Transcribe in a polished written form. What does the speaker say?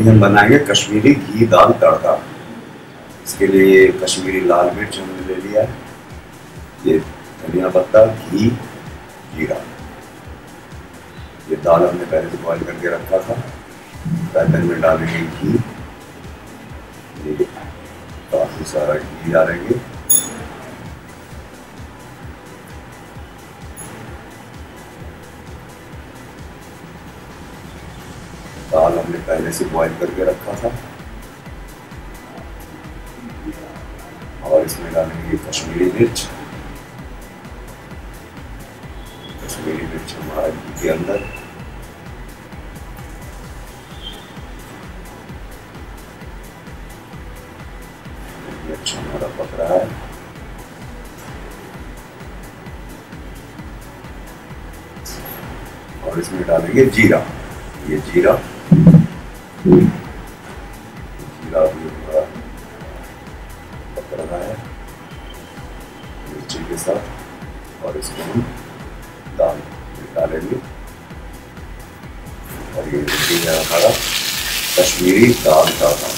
अभी हम बनाएंगे कश्मीरी घी दाल तड़का। इसके लिए कश्मीरी लाल मिर्च हमने ले लिया है, ये धनिया पत्ता, घी, जीरा। ये दाल हमने पहले से बॉईल करके रखा था। पैन में डालेंगे घी, ये काफ़ी सारा घी डालेंगे। दाल हमने पहले से बॉईल करके रखा था और इसमें डालेंगे कश्मीरी मिर्च। कश्मीरी मिर्च हमारा घी के अंदर, मिर्च हमारा पक रहा है। और इसमें डालेंगे जीरा। ये जीरा भी हमारा पक रहा है मिर्ची के साथ। और इसको हम दाल में डालेंगे और ये है हमारा कश्मीरी दाल तड़का।